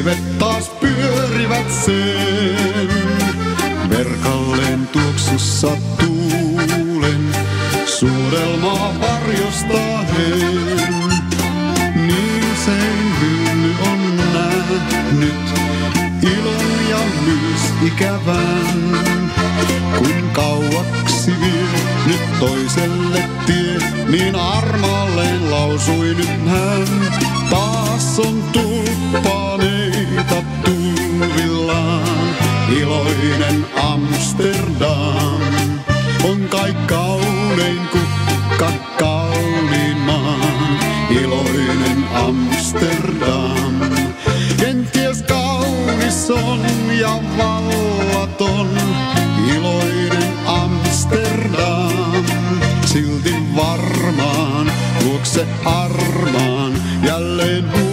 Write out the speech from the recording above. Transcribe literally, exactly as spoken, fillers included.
Siivet taas pyörivät sen, verkalleen tuoksussa tuulen, suudelmaa varjosta hen. Niin sen hylly on nähnyt ilon ja myös ikävän, kun kauaksi vie nyt toiselle tie, niin armaalleen lausui nyt hän. Taas on tulppaneita tulvillaan, iloinen Amsterdam on kai kaunein kukka kauniin maan, iloinen Amsterdam. Kenties kaunis on ja vallaton, iloinen Amsterdam. Silti varmaan luokse armaan jälleen